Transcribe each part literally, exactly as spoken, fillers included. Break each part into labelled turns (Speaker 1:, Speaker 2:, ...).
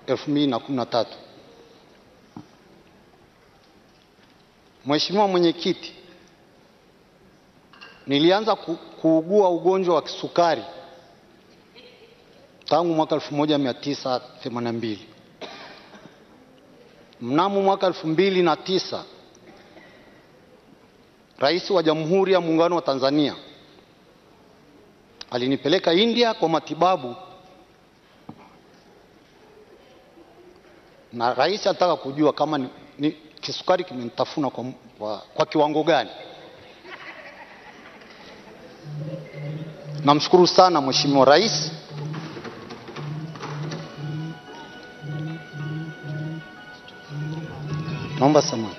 Speaker 1: elfu mbili na kumi na tatu. Mheshimiwa Mwenyekiti, nilianza ku, kuugua ugonjwa wa kisukari tangu mwaka elfu moja mia tisa themanini na mbili. Mnamo mwaka elfu mbili na tisa, Rais wa Jamhuri ya Muungano wa Tanzania alinipeleka India kwa matibabu, na rais anataka kujua kama ni, ni kisukari kimenitafuna kwa, kwa, kwa kiwango gani. Namshukuru sana Mheshimiwa Rais Naomba samahani.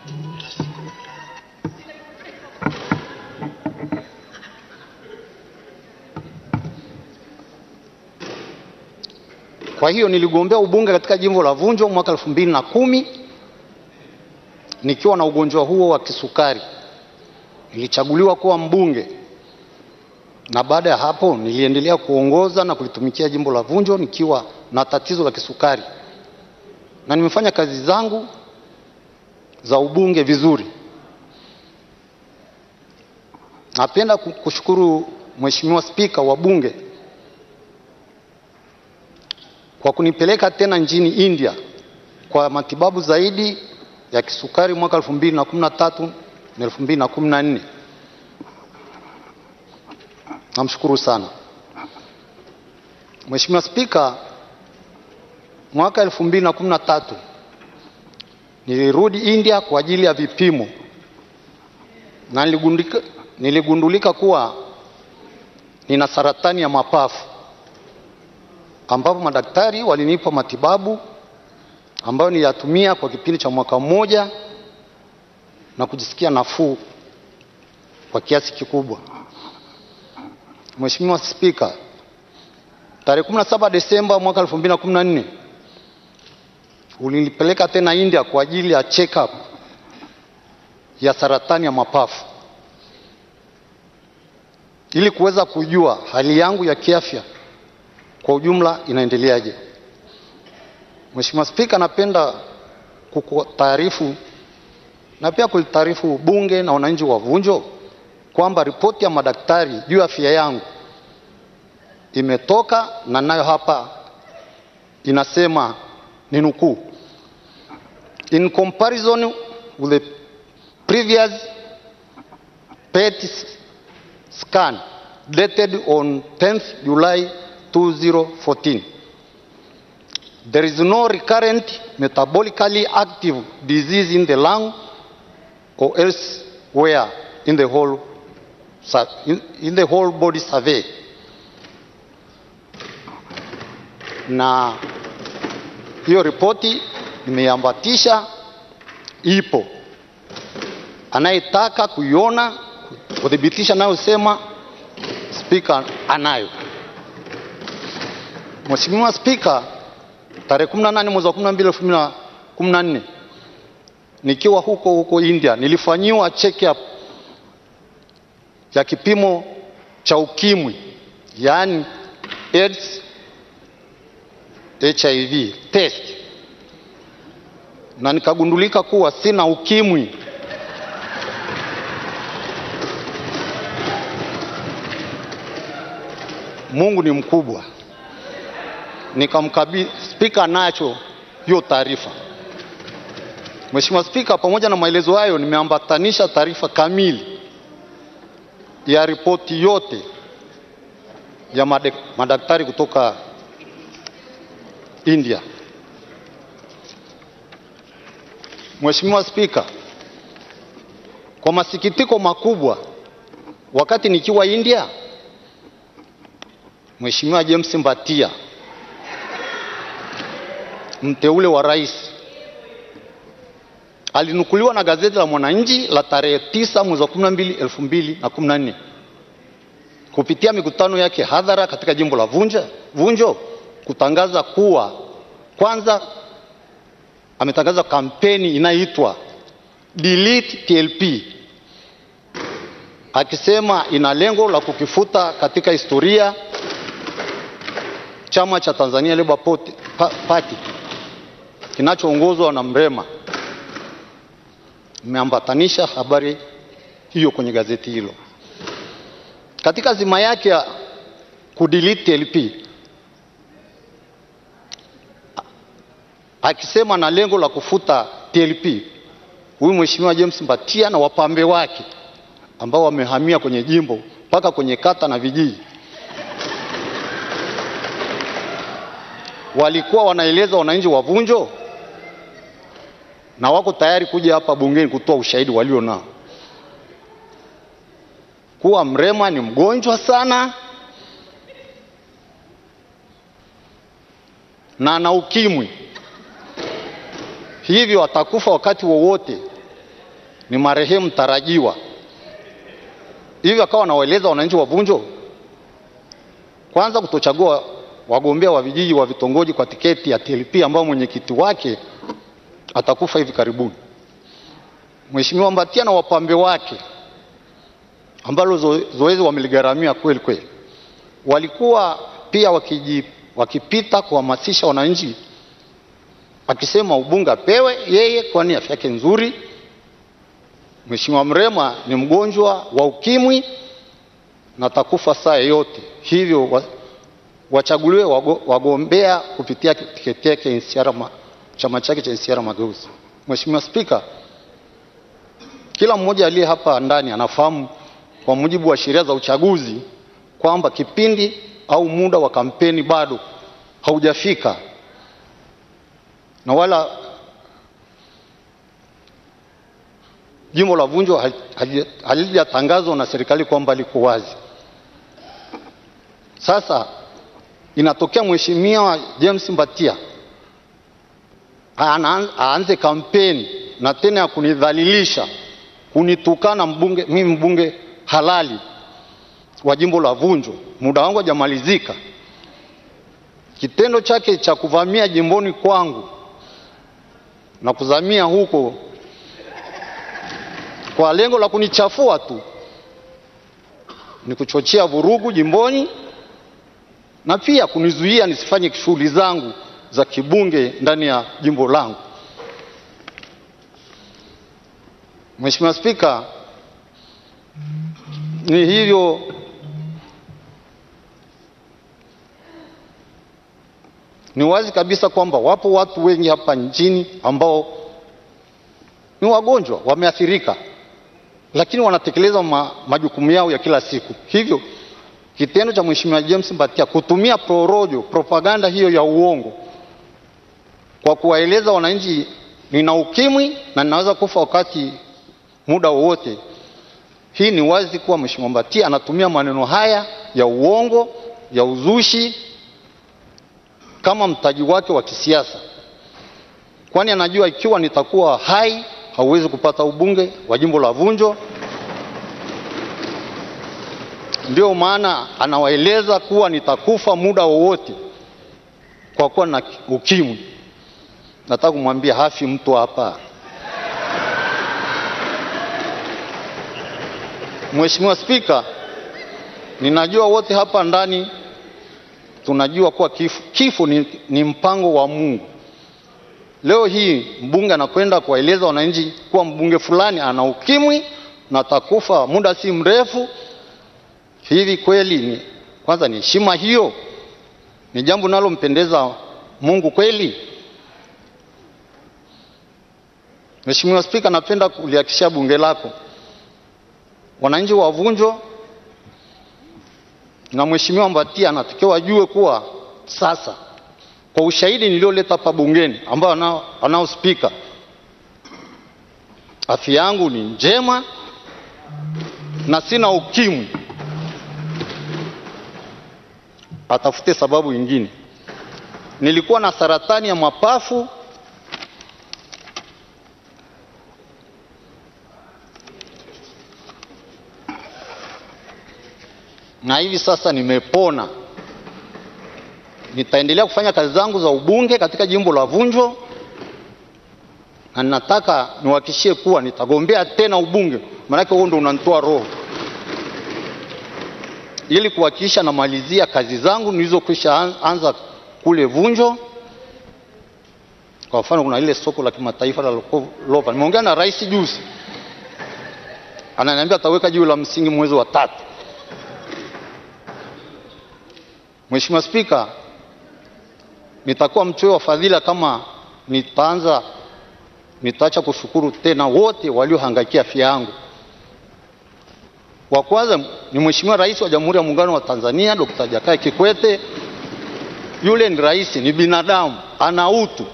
Speaker 1: Kwa hiyo niligombea ubunge katika jimbo la Vunjo mwaka elfu mbili na kumi nikiwa na ugonjwa huo wa kisukari. Nilichaguliwa kuwa mbunge, na baada ya hapo niliendelea kuongoza na kulitumikia jimbo la Vunjo nikiwa na tatizo la kisukari, na nimefanya kazi zangu za ubunge vizuri. Napenda kushukuru Mheshimiwa Spika wa Bunge kwa kunipeleka tena nchini India kwa matibabu zaidi ya kisukari mwaka elfu mbili na kumi na tatu na elfu mbili na kumi na nne. Namshukuru sana. Mheshimiwa Spika, mwaka elfu mbili na kumi na tatu nilirudi India kwa ajili ya vipimo, na niligundulika, niligundulika kuwa nina saratani ya mapafu, ambapo madaktari walinipa matibabu ambayo niliyatumia kwa kipindi cha mwaka mmoja na kujisikia nafuu kwa kiasi kikubwa. Mheshimiwa Spika, tarehe kumi na saba Desemba mwaka elfu mbili na kumi na nne ulinipeleka tena India kwa ajili ya check up ya saratani ya mapafu ili kuweza kujua hali yangu ya kiafya kwa ujumla inaendeleaje. Mheshimiwa Spika, napenda kukutaarifu na pia kulitaarifu Bunge na wananchi wa Vunjo kwamba ripoti ya madaktari juu ya afya yangu imetoka, na nayo hapa inasema ninukuu: in comparison with the previous P E T scan dated on tenth July two thousand fourteen, there is no recurrent metabolically active disease in the lung or elsewhere in the whole in, in the whole body survey. Na hiyo ripoti nimeambatisha, ipo. Anayetaka kuiona kudhibitisha nayo sema Spika anayo. Mheshimiwa Spika, tarehe kumi na nane mwezi wa kumi na mbili elfu mbili na kumi na nne nikiwa huko huko India nilifanyiwa check up ya kipimo cha ukimwi, yani AIDS H I V test, na nikagundulika kuwa sina ukimwi. Mungu ni mkubwa. Nikamkabidhi Spika nacho hiyo taarifa. Mheshimiwa Spika, pamoja na maelezo hayo nimeambatanisha taarifa kamili ya ripoti yote ya madaktari kutoka India. Mheshimiwa Spika, kwa masikitiko makubwa, wakati nikiwa India, Mheshimiwa James Mbatia, mteule wa rais, alinukuliwa na gazeti la Mwananchi la tarehe tisa mwezi wa kumi na mbili elfu mbili na kumi na nne kupitia mikutano yake hadhara katika jimbo la Vunjo, Vunjo kutangaza kuwa kwanza ametangaza kampeni inayoitwa Delete T L P, akisema ina lengo la kukifuta katika historia chama cha Tanzania Labour Party kinachoongozwa na Mrema imeambatanisha habari hiyo kwenye gazeti hilo. Katika zima yake ya kudelete T L P, akisema na lengo la kufuta T L P, huyu Mheshimiwa James Mbatia na wapambe wake ambao wamehamia kwenye jimbo mpaka kwenye kata na vijiji, walikuwa wanaeleza wananchi wa Vunjo na wako tayari kuja hapa bungeni kutoa ushahidi walio nao kuwa Mrema ni mgonjwa sana na ana ukimwi, hivyo atakufa wakati wowote, ni marehemu tarajiwa. Hivyo akawa anawaeleza wananchi wa Vunjo kwanza kutochagua wagombea wa vijiji wa vitongoji kwa tiketi ya T L P ambao mwenyekiti wake atakufa hivi karibuni. Mheshimiwa Mbatia na wapambe wake ambalo zoezi wameligaramia kweli kweli, walikuwa pia wakiji, wakipita kuhamasisha wananchi, akisema ubunge apewe yeye kwani afya yake nzuri. Mheshimiwa Mrema ni mgonjwa wa ukimwi na atakufa saa yote, hivyo wachaguliwe wagombea kupitia tiketi yake chama chake cha N C R Mageuzi. Mheshimiwa Spika, kila mmoja aliye hapa ndani anafahamu kwa mujibu wa sheria za uchaguzi kwamba kipindi au muda wa kampeni bado haujafika, na wala jimbo la Vunjo halijatangazwa na serikali kwamba liko wazi. Sasa inatokea Mheshimiwa James Mbatia aanze kampeni na tena ya kunidhalilisha, kunitukana mbunge, mimi mbunge halali wa jimbo la Vunjo, muda wangu hajamalizika. Kitendo chake cha kuvamia jimboni kwangu na kuzamia huko kwa lengo la kunichafua tu, ni kuchochea vurugu jimboni na pia kunizuia nisifanye shughuli zangu za kibunge ndani ya jimbo langu. Mheshimiwa Spika, ni hivyo ni wazi kabisa kwamba wapo watu wengi hapa nchini ambao ni wagonjwa, wameathirika, lakini wanatekeleza ma, majukumu yao ya kila siku. Hivyo kitendo cha Mheshimiwa James Mbatia kutumia prorojo, propaganda hiyo ya uongo kwa kuwaeleza wananchi nina ukimwi na ninaweza kufa wakati muda wowote, hii ni wazi kuwa Mheshimiwa Mbatia anatumia maneno haya ya uongo, ya uzushi kama mtaji wake wa kisiasa, kwani anajua ikiwa nitakuwa hai hauwezi kupata ubunge wa jimbo la Vunjo. Ndio maana anawaeleza kuwa nitakufa muda wowote kwa kuwa na ukimwi. Nataka kumwambia hafi mtu hapa. Mheshimiwa Spika, ninajua wote hapa ndani tunajua kuwa kifo, kifo ni, ni mpango wa Mungu. Leo hii mbunge anakwenda kuwaeleza wananchi kuwa mbunge fulani ana ukimwi na atakufa muda si mrefu. Hivi kweli ni, kwanza ni heshima hiyo? Ni jambo linalompendeza Mungu kweli? Mheshimiwa Spika, napenda kulihakikishia bunge lako, wananchi wa Vunjo na Mheshimiwa Mbatia anatakiwa wajue kuwa sasa kwa ushahidi nilioleta hapa bungeni ambao anao, anao spika, afya yangu ni njema na sina ukimwi. Atafute sababu nyingine. Nilikuwa na saratani ya mapafu na hivi sasa nimepona. Nitaendelea kufanya kazi zangu za ubunge katika jimbo la Vunjo, na nataka niwahakikishie kuwa nitagombea tena ubunge, maana huo ndio unanitoa roho, ili kuhakikisha namalizia kazi zangu nilizokwisha anza kule Vunjo, Kwa mfano kuna ile soko la kimataifa la Lova. Nimeongea na rais juzi. Ananiambia ataweka jiwe la msingi mwezi wa tatu. Mheshimiwa Spika, nitakuwa mchoyo wa fadhila kama nitaanza nitaacha kushukuru tena wote waliohangaikia afya yangu. Wa kwanza ni Mheshimiwa Rais wa Jamhuri ya Muungano wa Tanzania Daktari Jakaya Kikwete. Yule ni rais, ni binadamu, ana utu.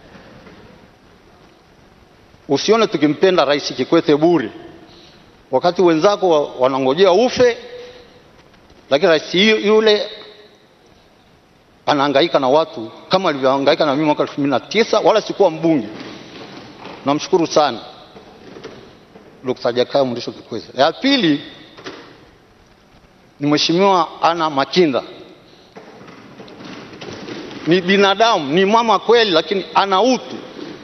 Speaker 1: Usione tukimpenda Rais Kikwete bure. Wakati wenzako wanangojea ufe, lakini rais yule anahangaika na watu kama alivyohangaika na mimi mwaka elfu mbili na tisa, wala sikuwa mbunge. Namshukuru sana Daktari Jakaya Mrisho Kikwete. Ya pili ni Mheshimiwa Ana Makinda. Ni binadamu, ni mama kweli, lakini ana utu.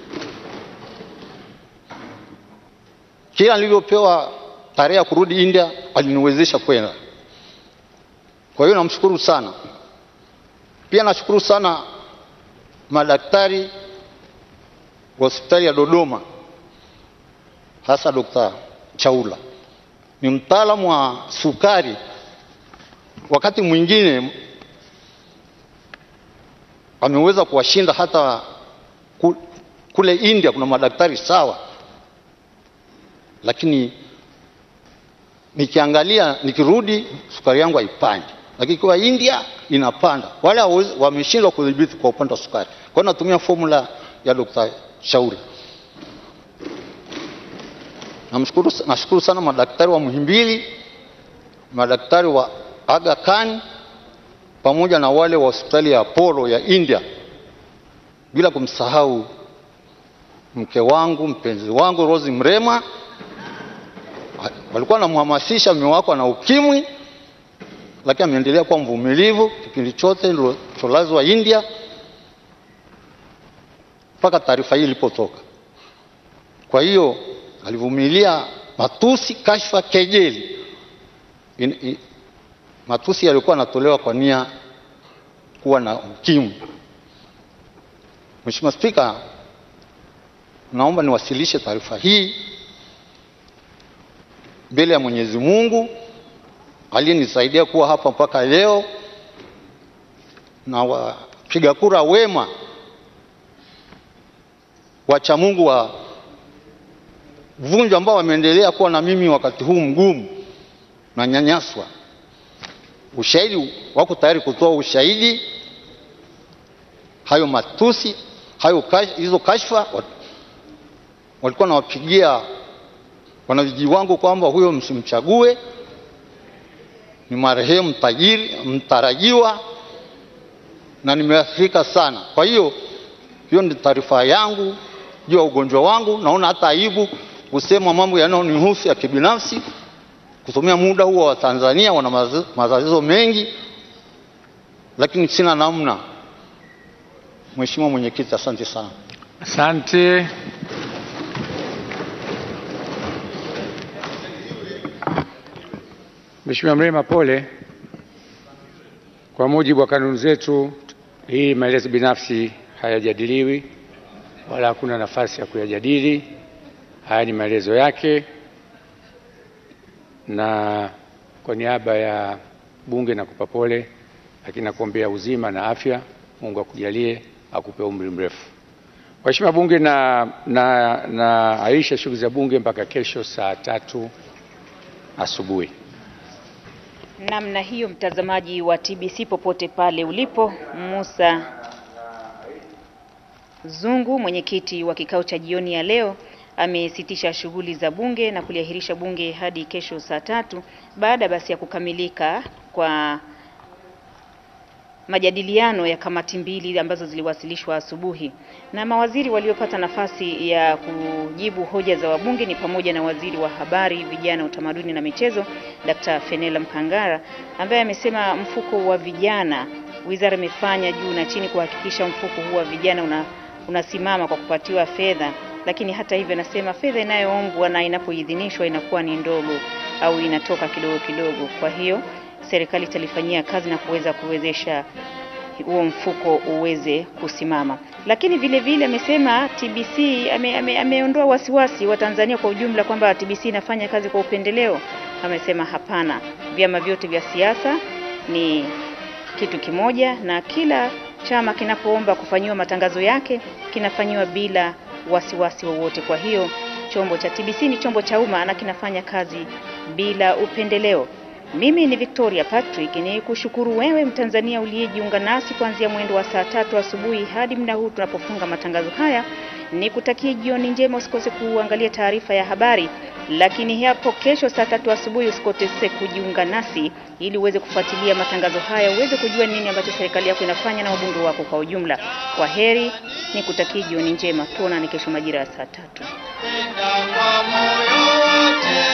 Speaker 1: Kila nilivyopewa tarehe ya kurudi India aliniwezesha kwenda. Kwa hiyo namshukuru sana. Pia nashukuru sana madaktari wa hospitali ya Dodoma, hasa Daktari Chaula. Ni mtaalamu wa sukari. Wakati mwingine ameweza kuwashinda hata kule India kuna madaktari sawa. Lakini nikiangalia nikirudi sukari yangu haipandi. Lakini kwa India inapanda. Wale wameshindwa kudhibiti kwa upande wa sukari. Kwa hiyo natumia formula ya Daktari Chaula. Namshukuru nashukuru sana madaktari wa Muhimbili, madaktari wa Aga Khan pamoja na wale wa hospitali ya Apollo ya India. Bila kumsahau mke wangu, mpenzi wangu Rose Mrema. Walikuwa wanamhamasisha mume wako na ukimwi, lakini ameendelea kuwa mvumilivu kipindi chote cholazwa India mpaka taarifa hii ilipotoka. Kwa hiyo alivumilia matusi, kashfa, kejeli. In, in, matusi yalikuwa yanatolewa kwa nia kuwa na ukimwi. Mheshimiwa Spika, naomba niwasilishe taarifa hii mbele ya Mwenyezi Mungu aliyenisaidia kuwa hapa mpaka leo, na wapiga kura wema wacha Mungu wa Vunjo ambao wameendelea kuwa na mimi wakati huu mgumu na nyanyaswa. Ushahidi wako tayari kutoa ushahidi. Hayo matusi, hayo kash, hizo kashfa walikuwa nawapigia wanaviji wangu kwamba huyo msimchague, ni marehemu tajiri mtarajiwa, na nimeathirika sana. Kwa hiyo hiyo ni taarifa yangu juu ya ugonjwa wangu. Naona hata aibu kusema mambo yanayonihusu ya kibinafsi, kutumia muda huo wa Tanzania wana matatizo mengi, lakini sina namna. Mheshimiwa Mwenyekiti, asante sana.
Speaker 2: Asante. Mheshimiwa Mrema, pole. Kwa mujibu wa kanuni zetu, hii maelezo binafsi hayajadiliwi wala hakuna nafasi ya kuyajadili. Haya ni maelezo yake, na kwa niaba ya Bunge nakupa pole, lakini nakuombea uzima na afya. Mungu akujalie, akupe umri mrefu. Mheshimiwa Bunge, na na na aisha shughuli za Bunge mpaka kesho saa tatu asubuhi.
Speaker 3: Namna hiyo, mtazamaji wa T B C popote pale ulipo, Musa Zungu, mwenyekiti wa kikao cha jioni ya leo, amesitisha shughuli za Bunge na kuliahirisha Bunge hadi kesho saa tatu baada basi ya kukamilika kwa majadiliano ya kamati mbili ambazo ziliwasilishwa asubuhi. Na mawaziri waliopata nafasi ya kujibu hoja za wabunge ni pamoja na waziri wa habari, vijana, utamaduni na michezo Daktari Fenela Mkangara, ambaye amesema mfuko wa vijana, wizara imefanya juu na chini kuhakikisha mfuko huu wa vijana una, unasimama kwa kupatiwa fedha, lakini hata hivyo anasema fedha inayoombwa na inapoidhinishwa inakuwa ni ndogo au inatoka kidogo kidogo. Kwa hiyo serikali italifanyia kazi na kuweza kuwezesha huo mfuko uweze kusimama. Lakini vile vile amesema T B C ame, ame, ameondoa wasiwasi wa Tanzania kwa ujumla kwamba T B C inafanya kazi kwa upendeleo. Amesema hapana, vyama vyote vya siasa ni kitu kimoja na kila chama kinapoomba kufanyiwa matangazo yake kinafanyiwa bila wasiwasi wowote. Kwa hiyo chombo cha T B C ni chombo cha umma na kinafanya kazi bila upendeleo. Mimi ni Victoria Patrick, ni kushukuru wewe Mtanzania uliyejiunga nasi kuanzia mwendo wa saa tatu asubuhi hadi muda huu tunapofunga matangazo haya. Nikutakie jioni njema, usikose kuangalia taarifa ya habari. Lakini hapo kesho saa tatu asubuhi usikose kujiunga nasi ili uweze kufuatilia matangazo haya, uweze kujua nini ambacho serikali yako inafanya na wabunge wako kwa ujumla. Kwa heri, nikutakie jioni njema. Tuonane kesho majira ya saa tatu.